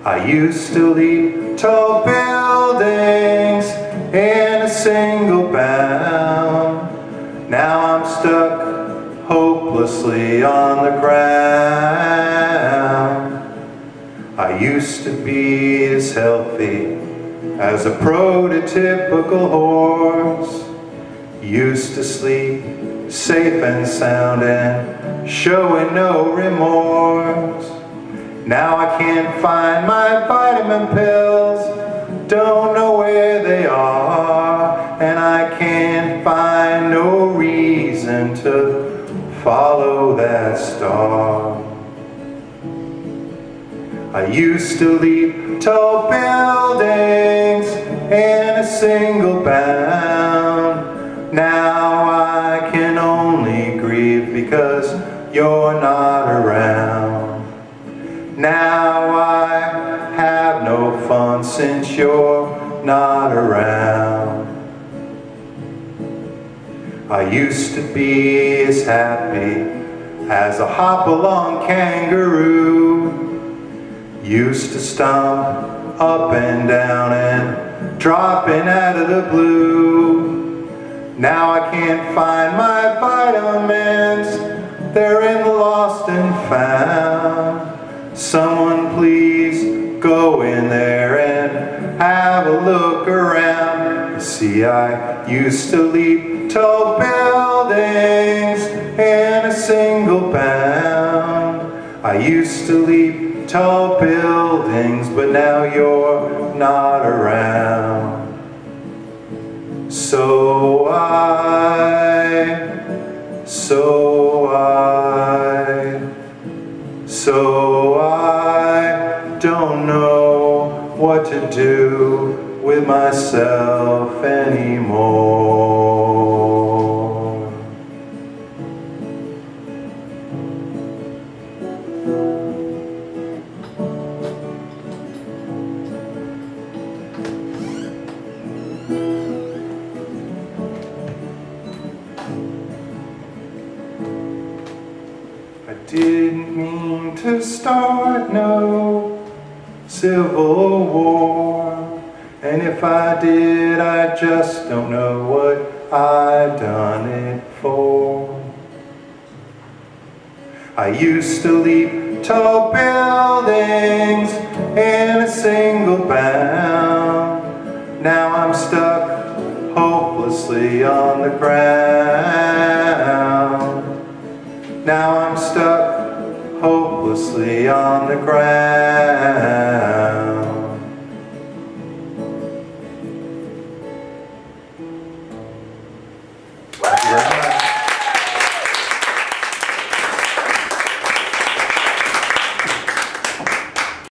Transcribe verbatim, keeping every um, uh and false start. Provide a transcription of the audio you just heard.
I used to leap tall buildings in a single bound. Now I'm stuck hopelessly on the ground. I used to be as healthy as a prototypical horse. Used to sleep safe and sound and showing no remorse. Now I can't find my vitamin pills, don't know where they are, and I can't find no reason to follow that star. I used to leap tall buildings in a single bound. Now I can only grieve because you're not around. Now I have no fun since you're not around. I used to be as happy as a hop-along kangaroo. Used to stomp up and down and dropping out of the blue. Now I can't find my vitamins, they're in the lost and found. Someone please go in there and have a look around. You see, I used to leap tall buildings in a single bound. I used to leap tall buildings, but now you're not around. So I, so I, so I don't know what to do with myself anymore. I didn't mean to start no civil war, and if I did, I just don't know what I've done it for. I used to leap tall buildings in a single bound. Now I'm stuck hopelessly on the ground. Now I'm stuck hopelessly on the ground.